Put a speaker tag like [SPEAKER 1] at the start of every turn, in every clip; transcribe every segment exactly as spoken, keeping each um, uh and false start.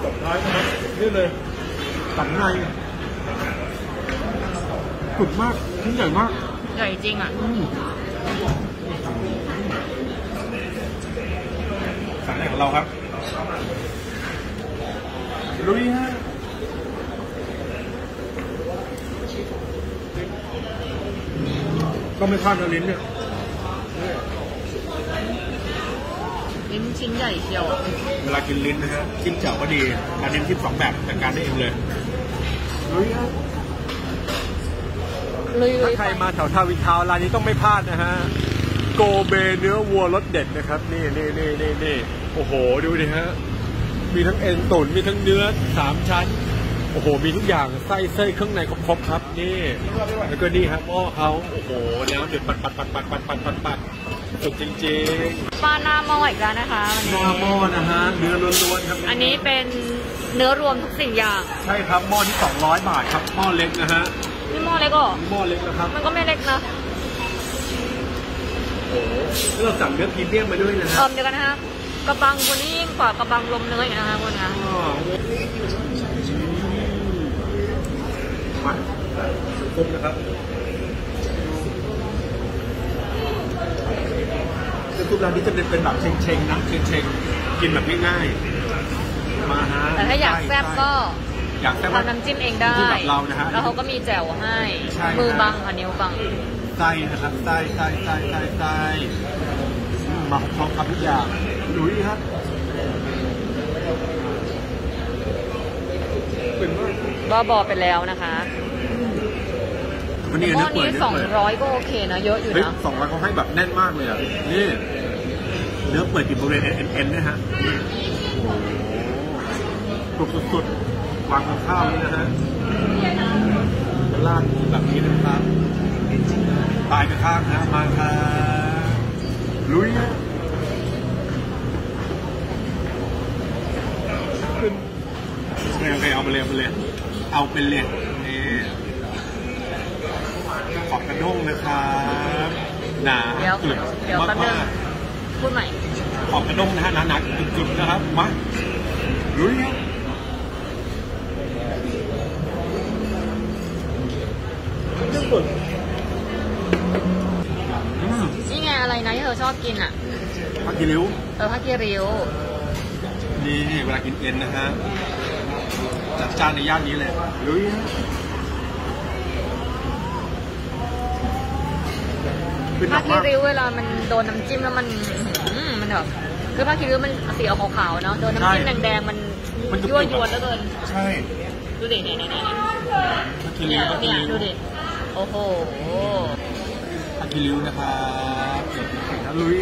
[SPEAKER 1] บท้ายนะครับนี่เลยสันในสุดมากชิ้นใหญ่มาก
[SPEAKER 2] ใหญ่จริงอ่ะ
[SPEAKER 1] สันในของเราครับลุยฮะก็ไม่พลาดนะลิ้นเนี่ย
[SPEAKER 2] ลิ้นชิ้นใหญ่เชียว
[SPEAKER 1] เวลากินลิ้นนะฮะจิ้มเจ่าก็ดีอันนี้จิ้มสองแบบจัดการได้เองเลยลุยฮะถ้าใครมาแถวทาวินทาวน์ร้านนี้ต้องไม่พลาดนะฮะโกเบเนื้อวัวรสเด็ดนะครับนี่นี่นี่นี่นี่โอ้โหดูดิฮะมีทั้งเอ็นตุ๋นมีทั้งเนื้อสามชั้นโอ้โหมีทุกอย่างไส้เส้เครื่องในครบๆครับนี่แล้วก็นี่ครับหม้อเขาโอ้โหแล้วเดือดปัดปัดปัดปัดปัดปัดปัดปัดสุดจริง
[SPEAKER 2] ๆปลาหน้าหม้ออีกแล้วนะคะ
[SPEAKER 1] หม้อหม้อนะฮะเนื้อล้วนๆครับ
[SPEAKER 2] อันนี้เป็นเนื้อรวมทุกสิ่งอย่าง
[SPEAKER 1] ใช่ครับหม้อที่สองร้อยบาทครับหม้อเล็กนะฮะ
[SPEAKER 2] นี่หม้อเล็กก็
[SPEAKER 1] หม้อเล็กนะครับ
[SPEAKER 2] มันก็ไม่เล็กนะ
[SPEAKER 1] โอ้โหแล้วเราสั่งเนื้อพรีเมียมมาด้วยนะฮะ
[SPEAKER 2] เออเดี๋ยวกันนะคะกระบังคนนี้ยิ่งกว่ากระบังลมเนื้ออีกนะคะคุณคะ
[SPEAKER 1] มาครบนะครับคือทุกร้านนี้จะเป็นเป็นแบบเชงๆนะเชงๆกินแบบง่ายๆมาฮะ
[SPEAKER 2] แต่ถ้าอยากแซ่บก็
[SPEAKER 1] อยากแซ่บ
[SPEAKER 2] ทำน้ำจิ้มเองได้
[SPEAKER 1] แบบเรานะฮะ
[SPEAKER 2] แล้วเขาก็มีแจ่วให้มือบังค่ะนิ้วบัง
[SPEAKER 1] ไส้นะครับไส้ไส้ไส้ไส้ไส้มาพร้อมกับทุกอย่างลุยครับ
[SPEAKER 2] บ้าบอไปแล้วนะคะ
[SPEAKER 1] วันนี้
[SPEAKER 2] หม้อนี้สองร้อยก็โอเคนะเยอะอยู่นะ
[SPEAKER 1] สองร้อยเขาให้แบบแน่นมากเลยอ่ะนี่เนื้อเปิดกินบริเวณเอ็นเอ็นนะฮะโอ้โหสุดๆวางกับข้าวนี่นะฮะลาดแบบนี้นะครับปลายกระข้างนะมาค่ะลุยขึ้นโอเคเอาไปเลยเอาไปเลยเอาไปเลยนี่ขอบกระด้งนะครับหนา
[SPEAKER 2] เดี๋ยวเดี๋ยวแป๊บนึงพูดใหม่
[SPEAKER 1] ขอบกระด้งนะฮะหนาหนักจุดๆนะครับมาลุย
[SPEAKER 2] นี่ไงอะไรนะที่เธอชอบกินอ่ะ
[SPEAKER 1] ผักกีริ้ว
[SPEAKER 2] เออผักกีริ้ว
[SPEAKER 1] นี่เวลากินเอ็นนะฮะจัดจานในย่านนี้เลยลุย
[SPEAKER 2] ผักกีริ้วเวลามันโดนน้ำจิ้มแล้วมันมันแบบคือผักกีริ้วมันสีออกขาวๆเนาะโดนน้ำจิ้มแดงๆมันยั่วยวนแล้วเกิน
[SPEAKER 1] ใช่
[SPEAKER 2] ดูดิเนี่ยเนี่ยเนี่ยเนี่ยดูดิโอ้โห
[SPEAKER 1] ผักกีริ้วนะครับเก่งๆนะลุย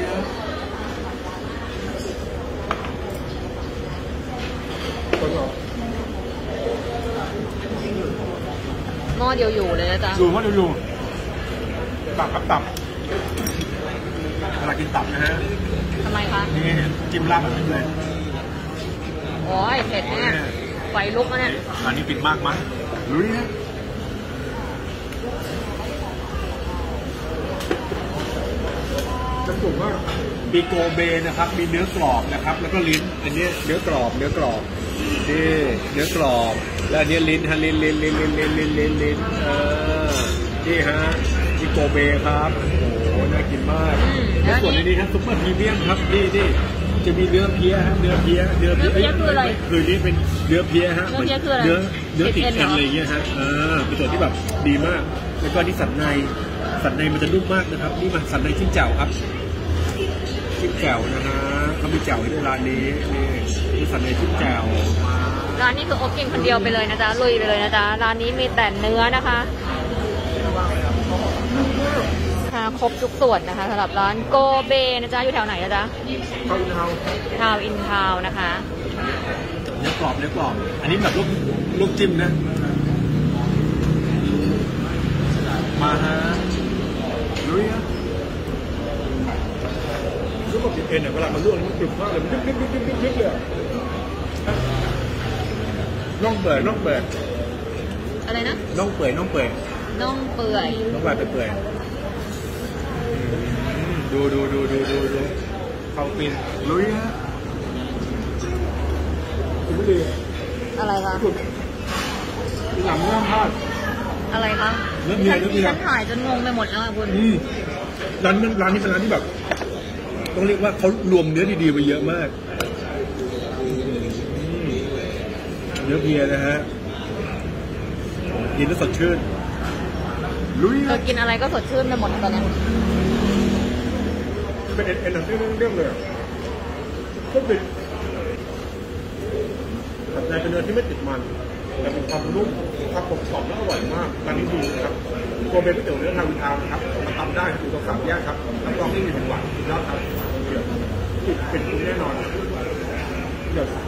[SPEAKER 2] หม้อเดียวอยู่เลยนะจ๊ะ
[SPEAKER 1] ดูหม้อเดียวอยู่ตับกับตับเวลากินตับนะฮะ
[SPEAKER 2] ทำไมคะ
[SPEAKER 1] นี่จิ้มลาบแบบนี้เลย
[SPEAKER 2] โอ้ยเผ็ดเนี่ยไฟลุกนะเนี่ย
[SPEAKER 1] อันนี้ปิดมากมั้ยลุยฮะจะถูกว่ามีโกเบนะครับมีเนื้อกรอบนะครับแล้วก็ลิ้นอันนี้เนื้อกรอบเนื้อกรอบนี่เนื้อกรอบแล้วอันนี้ลิ้นฮะลิ้นลิ้นลิ้นลิ้นลิ้นลิ้นลิ้นลิ้นเออนี่ฮะมีโกเบครับโอ้โหน่ากินมากแล้วส่วนในนี้ครับซุปเปอร์พรีเมียมครับนี่นี่จะมีเนื้อเพี้ยฮะเนื้อเพี้ยเนื้อเพี้ย
[SPEAKER 2] คืออะไร
[SPEAKER 1] คือนี่เป็นเนื้อเพี้ยฮะ
[SPEAKER 2] เนื้อเพี้ยคืออะไร
[SPEAKER 1] เนื้อเนื้อติดเอ็นอะไรอย่างเงี้ยฮะเออเป็นส่วนที่แบบดีมากแล้วก็ที่สันในสันในมันจะนุ่มมากนะครับนี่มันสันในชิ้นแจ่วครับชิ้นแจ่วนะฮะเขามีแจ่วให้ด้วยร้านนี้นี่นี่สันในชิ้นแจ่ว
[SPEAKER 2] ร้านนี้คือโอกินคนเดียวไปเลยนะจ๊ะลุยไปเลยนะจ๊ะร้านนี้มีแต่เนื้อนะคะครบทุกส่วนนะคะสำหรับร้านโกเบนะจ๊ะอยู่แถวไหนนะจ๊ะ
[SPEAKER 1] ทาวน์อินทาวน์
[SPEAKER 2] ทาวน์อินทาวน์นะคะ
[SPEAKER 1] เนื้อกรอบเนื้อกรอบอันนี้แบบลูกลูกจิ้มนะมาฮะลุยฮะลูกกรอบติดเอ็นเนี่ยเวลามันลวกมันกรึบมากเลยมันยึบยึบยึบยึบยึบเลยน่องเปื่อยน่องเปื่อย
[SPEAKER 2] อะไรนะ
[SPEAKER 1] น่องเปื่อยน่องเปื่อย
[SPEAKER 2] น่องเปื่อย
[SPEAKER 1] น่องเปื่อยเปื่อยดูดูดูดูดูดูเข้าปินลุยฮะดูดี
[SPEAKER 2] อะไรคะ
[SPEAKER 1] หลังไม่ต้องพลาด
[SPEAKER 2] อะไรคะ
[SPEAKER 1] เนื้อเนียเนื้อเนีย
[SPEAKER 2] ฉันถ่ายจนงงไปหมดแล้วอะคุณ
[SPEAKER 1] อืมร้านนี้ร้านนี้เป็นร้านที่แบบ ต้องเรียกว่าเขารวมเนื้อดีๆไปเยอะมากเนื้อเพียนะฮะกินแล้วสดชื่นลุย
[SPEAKER 2] เธอกินอะไรก็สดชื่นไปหมดตอนนี้
[SPEAKER 1] เป็นเอ็นเอ็นเรื่องเรื่องเลยก็เป็นแต่ในเป็นเนื้อที่ไม่ติดมันแต่เป็นความนุ่มความกรอบกรอบและอร่อยมากร้านนี้ดีนะครับโกเบก๋วยเตี๋ยวเนื้อทางวิทาวนะครับมาทำได้อยู่ตรงสามแยกครับรับรองไม่มีผิดหวังสุดยอดครับเดี๋ยวติดเป็นคุณแน่นอนเดี๋ยว